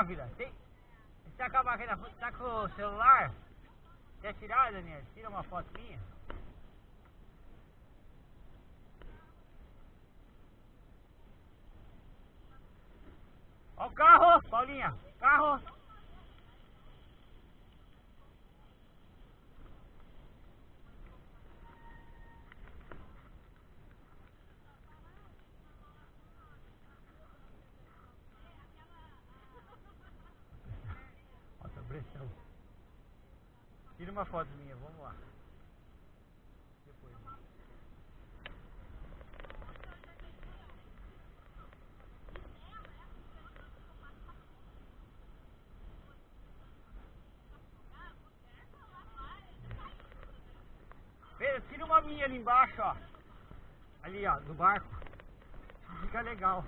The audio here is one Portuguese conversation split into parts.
filha. Se acabar aqui na foto, tá com o celular? Quer tirar, Daniel? Tira uma foto minha. Ó o carro, Paulinha. Carro. Ó, tá pressão. Tira uma foto minha, vamos lá. Depois. Pedro, tira uma minha ali embaixo, ó. Ali, ó, do barco. Fica legal.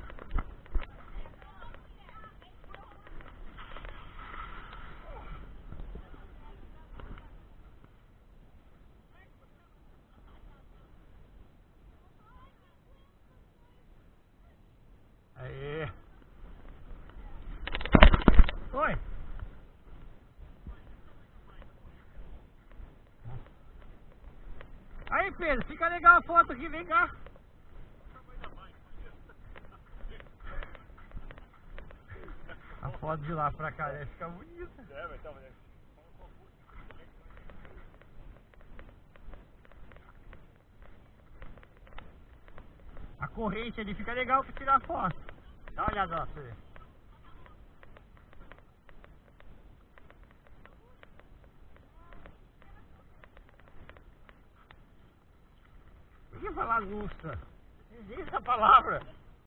Aê. Oi. Aí, Pedro, fica legal a foto aqui, vem cá. A foto de lá pra cá deve ficar bonita. É, mas tá bonito. A corrente ali fica legal pra tirar foto. Dá uma olhada lá pra você ver. Por que falar lusta? Não existe essa palavra.